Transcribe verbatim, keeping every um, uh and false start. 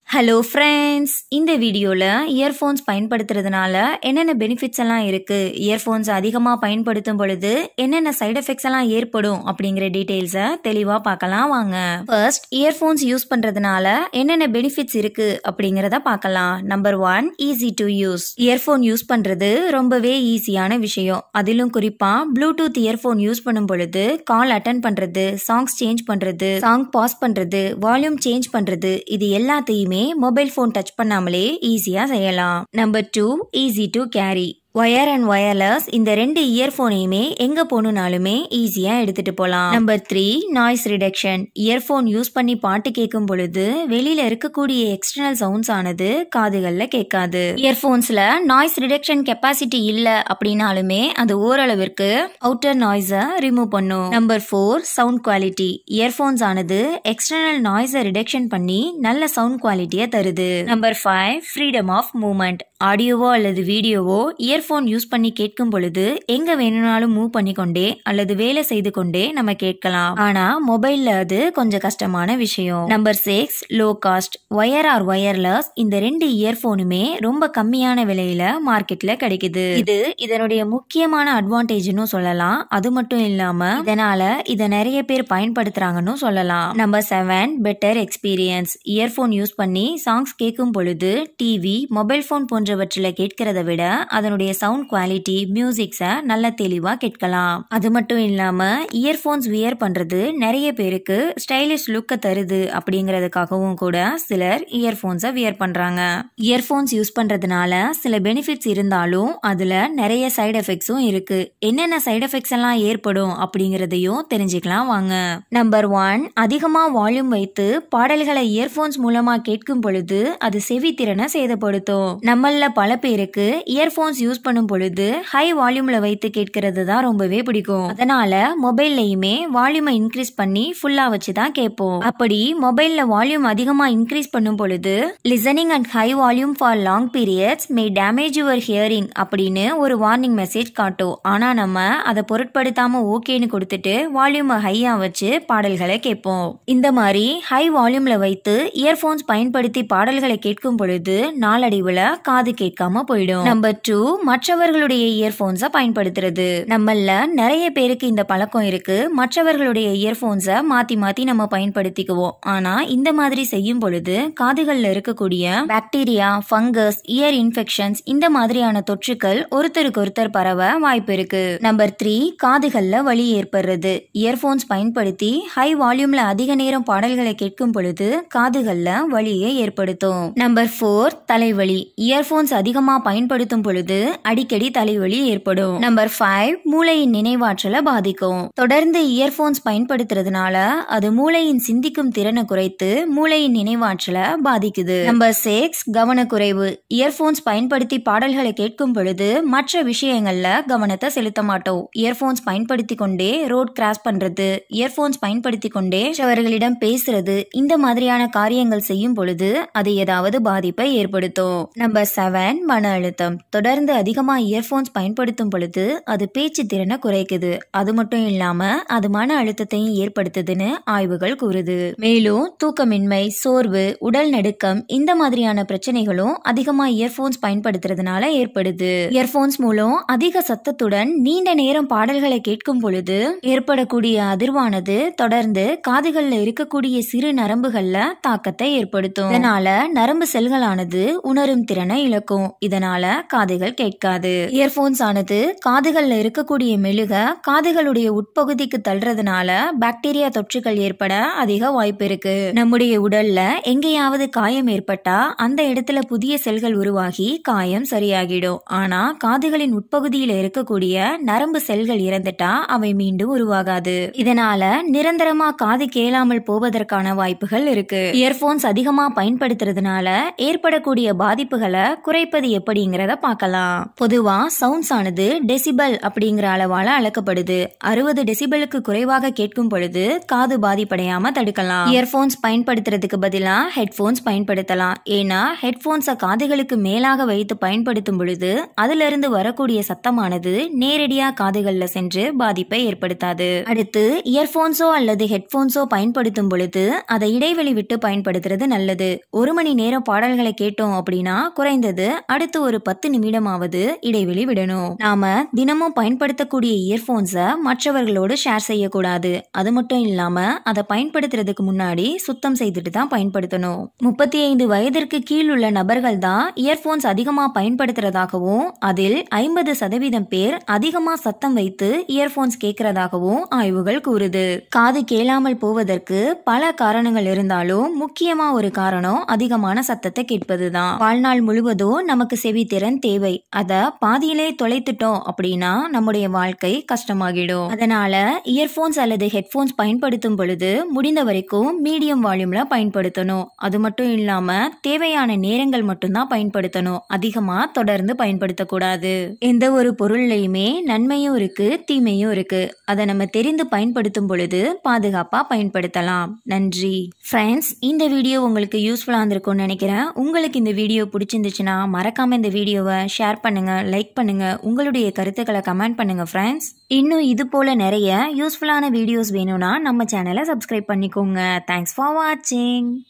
Hello friends, இந்த வீடியோவில் earphones பயன்படுத்துறதுனால என்னென்ன பெனிஃபிட்ஸ் எல்லாம் இருக்குது, இயர்ஃபோன்ஸ் அதிகமாக பயன்படுத்தும் பொழுது என்னென்ன சைட் எஃபெக்ட்ஸ் எல்லாம் ஏற்படும் அப்படிங்கிற டீட்டெயில்ஸை தெளிவாக பார்க்கலாம் வாங்க. ஃபர்ஸ்ட், இயர்ஃபோன்ஸ் யூஸ் பண்ணுறதுனால என்னென்ன பெனிஃபிட்ஸ் இருக்குது அப்படிங்கிறத பார்க்கலாம். Number one, easy to use. Earphone use பண்ணுறது ரொம்பவே ஈஸியான விஷயம். அதிலும் குறிப்பாக ப்ளூடூத் இயர்ஃபோன் யூஸ் பண்ணும் பொழுது கால் அட்டன் பண்ணுறது, சாங்ஸ் சேஞ்ச் பண்ணுறது, சாங் பாஸ் பண்ணுறது, வால்யூம் சேஞ்ச் பண்ணுறது, இது எல்லாத்தையுமே மொபைல் போன் டச் பண்ணாமலே ஈஸியா செய்யலாம். Number two, easy to carry. Wire and wireless இந்த ரெண்டு இயர்ஃபோனையுமே எங்க போகணும்னாலுமே ஈஸியா எடுத்துட்டு போகலாம். Number three, noise reduction. Earphone use பண்ணி பாட்டு கேட்கும் பொழுது வெளியில இருக்கக்கூடிய எக்ஸ்டர்னல் சவுண்ட்ஸ் ஆனது காதுகள்ல கேட்காது. இயர்ஃபோன்ஸ்ல நாய்ஸ் ரிடக்ஷன் கெப்பாசிட்டி இல்ல அப்படின்னாலுமே அது ஓரளவிற்கு அவுட்டர் நாய்ஸை ரிமூவ் பண்ணும். Number four, sound quality. Earphones ஆனது எக்ஸ்டர்னல் நாய்ஸை ரிடக்ஷன் பண்ணி நல்ல சவுண்ட் குவாலிட்டியை தருது. Number five, freedom of movement. ஆடியோவோ அல்லது வீடியோவோ இயர்ஃபோன் யூஸ் பண்ணி கேட்கும் பொழுது எங்க வேணும்னாலும் மூவ் பண்ணிக்கொண்டே அல்லது வேலை செய்து கொண்டே நம்ம கேட்கலாம். ஆனா மொபைல்ல அது கொஞ்சம் கஷ்டமான விஷயம். Number six, low cost. Wire or wireless இந்த ரெண்டு இயர்ஃபோனுமே ரொம்ப கம்மியான விலையில மார்க்கெட்ல கிடைக்குது. இது இதனுடைய முக்கியமான அட்வான்டேஜ்னு சொல்லலாம். அது மட்டும் இல்லாம இதனால இதை நிறைய பேர் பயன்படுத்துறாங்கன்னு சொல்லலாம். Number seven, better experience. Earphone use பண்ணி சாங்ஸ் கேட்கும் பொழுது டிவி, மொபைல் போன் போன்றவற்றில் கேட்கிறத விட அதனுடைய சவுண்ட் குவாலிட்டி, மியூசிக்ஸை நல்ல தெளிவா கேட்கலாம். அது மட்டும் இல்லாம இயர்ஃபோன்ஸ் வியர் பண்றது நிறைய பேருக்கு ஸ்டைலிஷ் லுக்க தருது அப்படிங்கறதுக்காகவும் கூட சிலர் இயர்ஃபோன்ஸை வியர் பண்றாங்க. இயர்ஃபோன்ஸ் யூஸ் பண்றதுனால சில பெனிஃபிட்ஸ் இருந்தாலும் அதுல நிறைய சைடு எஃபெக்ட்ஸும் இருக்கு. என்னென்ன சைடு எஃபெக்ட்ஸ் எல்லாம் ஏற்படும் அப்படிங்கறதையும் தெரிஞ்சுக்கலாம் வாங்க. நம்பர் ஒன், அதிகமா வால்யூம் வைத்து பாடல்களை இயர்ஃபோன்ஸ் மூலமா கேட்கும் பொழுது அது செவித்திறனை சேதப்படுத்தும். நம்மள பல பேருக்கு இயர்ஃபோன்ஸ் யூஸ் பண்ணும் பொழுது ஹை வால்யூம்ல வைத்து கேட்கறது தான் ரொம்பவே பிடிக்கும். அதனால மொபைல்லையுமே வால்யூமை இன்க்ரீஸ் பண்ணி ஃபுல்லா வச்சு தான் கேட்போம். அப்படி மொபைல்ல வால்யூம் அதிகமா இன்க்ரீஸ் பண்ணும் பொழுது listening at high volume for long periods may damage your hearing அப்படின்னு ஒரு வார்னிங் மெசேஜ் காட்டும். ஆனா நம்ம அதை பொருட்படுத்தாம ஓகேன்னு கொடுத்துட்டு வால்யூமை ஹையா வச்சு பாடல்களை கேட்போம். இந்த மாதிரி ஹை வால்யூம்ல வைத்து இயர்ஃபோன்ஸ் பயன்படுத்தி பாடல்களை கேட்கும் பொழுது நாளடைவுல காது கேட்காம போயிடும். நம்பர் டூ, மற்றவர்களுடைய இயர்ஃபோன்ஸை பயன்படுத்துறது. நம்மள நிறைய பேருக்கு இந்த பழக்கம் இருக்கு. மற்றவர்களுடைய இயர்ஃபோன்ஸை மாத்தி மாத்தி நம்ம பயன்படுத்திக்குவோம். ஆனா இந்த மாதிரி செய்யும் பொழுது காதுகள்ல இருக்கக்கூடிய பாக்டீரியா, ஃபங்கஸ், இயர் இன்ஃபெக்ஷன்ஸ் இந்த மாதிரியான தொற்றுக்கள் ஒருத்தருக்கு ஒருத்தர் பரவ வாய்ப்பு இருக்கு. நம்பர் த்ரீ, காதுகள்ல வலி ஏற்படுறது. இயர்ஃபோன்ஸ் பயன்படுத்தி ஹை வால்யூம்ல அதிக நேரம் பாடல்களை கேட்கும் பொழுது காதுகள்ல வலியை ஏற்படுத்தும். நம்பர் ஃபோர், தலைவலி. இயர்ஃபோன்ஸ் அதிகமா பயன்படுத்தும் பொழுது அடிக்கடி தலைவலி ஏற்படும். நம்பர் ஃபைவ், மூளையின் நினைவாற்றலை பாதிக்கும். தொடர்ந்து இயர்ஃபோன்ஸ் பயன்படுத்துறதுனால அது மூளையின் சிந்திக்கும் திறனை குறைத்து மூளையின் நினைவாற்றலை பாதிக்குது. நம்பர் சிக்ஸ், கவனக்குறைவு. இயர்ஃபோன்ஸ் பயன்படுத்தி பாடல்களை கேட்கும் பொழுது மற்ற விஷயங்கள்ல கவனத்தை செலுத்த மாட்டோம். இயர்ஃபோன்ஸ் பயன்படுத்தி கொண்டே ரோட் கிராஸ் பண்றது, இயர்ஃபோன்ஸ் பயன்படுத்தி கொண்டே அவர்களிடம் பேசுறது, இந்த மாதிரியான காரியங்கள் செய்யும் பொழுது அது ஏதாவது பாதிப்பை ஏற்படுத்தும். நம்பர் செவன், மன அழுத்தம். தொடர்ந்து அதிகமா இயர்ஃபோன்ஸ் பயன்படுத்தும் பொழுது அது பேச்சு திறனை குறைக்குது. அது மட்டும் இல்லாம அது மன அழுத்தத்தையும் ஏற்படுத்துதுன்னு ஆய்வுகள் கூறுது. மேலும் தூக்கமின்மை, சோர்வு, உடல் நடுக்கம் இந்த மாதிரியான பிரச்சனைகளும் அதிகமா இயர்ஃபோன்ஸ் பயன்படுத்துறதுனால ஏற்படுது. இயர்ஃபோன்ஸ் மூலம் அதிக சத்தத்துடன் நீண்ட நேரம் பாடல்களை கேட்கும் பொழுது ஏற்படக்கூடிய அதிர்வானது தொடர்ந்து காதுகள்ல இருக்கக்கூடிய சிறு நரம்புகள்ல தாக்கத்தை ஏற்படுத்தும். இதனால நரம்பு செல்களானது உணரும் திறனை இழக்கும். இதனால காதுகள் கேட்காது. இயர்ஃபோன்ஸ் ஆனது காதுகள்ல இருக்கக்கூடிய மெழுக காதுகளுடைய உட்பகுதிக்கு தள்ளுறதுனால பாக்டீரியா தொற்றுகள் ஏற்பட அதிக வாய்ப்பு இருக்கு. நம்முடைய உடல்ல எங்கேயாவது காயம் ஏற்பட்டா அந்த இடத்துல புதிய செல்கள் உருவாகி காயம் சரியாகிடும். ஆனா காதுகளின் உட்பகுதியில இருக்கக்கூடிய நரம்பு செல்கள் இறந்துட்டா அவை மீண்டும் உருவாகாது. இதனால நிரந்தரமா காது கேளாமல் போவதற்கான வாய்ப்புகள் இருக்கு. இயர்ஃபோன்ஸ் அதிகமா பயன்படுத்துறதுனால ஏற்படக்கூடிய பாதிப்புகளை குறைப்பது எப்படிங்கிறத பார்க்கலாம். பொதுவா சவுண்ட்ஸ் ஆனது டெசிபல் அப்படிங்கிற அளவால அளக்கப்படுது. அறுபது டெசிபலுக்கு குறைவாக கேட்கும் பொழுது காது பாதிப்படையாம தடுக்கலாம். இயர்போன்ஸ் பயன்படுத்துறதுக்கு பதிலா ஹெட்போன்ஸ் பயன்படுத்தலாம். ஏன்னா ஹெட்போன்ஸை காதுகளுக்கு மேலாக வைத்து பயன்படுத்தும் பொழுது அதுல இருந்து வரக்கூடிய சத்தமானது நேரடியா காதுகள்ல சென்று பாதிப்பை ஏற்படுத்தாது. அடுத்து இயர்போன்ஸோ அல்லது ஹெட்போன்ஸோ பயன்படுத்தும் பொழுது அதை இடைவெளி விட்டு பயன்படுத்துறது நல்லது. ஒரு மணி நேரம் பாடல்களை கேட்டோம் அப்படின்னா குறைந்தது அடுத்து ஒரு பத்து நிமிடமாவது இடைவெளி விடணும். நாம தினமும் பயன்படுத்தக்கூடிய இயர்போன்ஸை மற்றவர்களோடு ஷேர் செய்யக்கூடாது. அது மட்டும் இல்லாம அதை பயன்படுத்துறதுக்கு முன்னாடி சுத்தம் செய்துட்டு தான் பயன்படுத்தணும். முப்பத்தி ஐந்து வயதிற்கு கீழ் உள்ள நபர்கள் தான் இயர்போன்ஸ் அதிகமா பயன்படுத்துறதாகவும் அதில் ஐம்பது சதவீதம் பேர் அதிகமா சத்தம் வைத்து இயர்போன்ஸ் கேட்கறதாகவும் ஆய்வுகள் கூறுது. காது கேளாமல் போவதற்கு பல காரணங்கள் இருந்தாலும் முக்கியமா ஒரு காரணம் அதிகமான சத்தத்தை கேட்பதுதான். வாழ்நாள் முழுவதும் நமக்கு செவித்திறன் தேவை. அத பாதியிலே தொலைத்துட்டோம் அப்படின்னா நம்முடைய வாழ்க்கை கஷ்டமாகிடும். அதனால இயர்போன்ஸ் அல்லது ஹெட்போன்ஸ் பயன்படுத்தும் பொழுது முடிந்த வரைக்கும் மீடியம் வால்யூம்ல பயன்படுத்தணும். அது மட்டும் இல்லாம தேவையான நேரங்கள் மட்டும்தான் பயன்படுத்தணும். அதிகமா தொடர்ந்து பயன்படுத்தக்கூடாது. எந்த ஒரு பொருள்லையுமே நன்மையும் இருக்கு, தீமையும் இருக்கு. அதை நம்ம தெரிந்து பயன்படுத்தும் பொழுது பாதுகாப்பா பயன்படுத்தலாம். நன்றி ஃப்ரெண்ட்ஸ். இந்த வீடியோ உங்களுக்கு யூஸ்ஃபுல்லா இருந்திருக்கும்னு நினைக்கிறேன். உங்களுக்கு இந்த வீடியோ பிடிச்சிருந்துச்சுன்னா மறக்காம இந்த வீடியோவை ஷேர் பண்ணுங்க, லைக் பண்ணுங்க, உங்களுடைய கருத்துக்களை கமெண்ட் பண்ணுங்க ஃப்ரெண்ட்ஸ். இன்னும் இது போல நிறைய யூஸ்ஃபுல்லான வீடியோஸ் வேணும்னா நம்ம சேனலை சப்ஸ்கிரைப் பண்ணிக்கோங்க. தேங்க்ஸ் ஃபார் வாட்சிங்.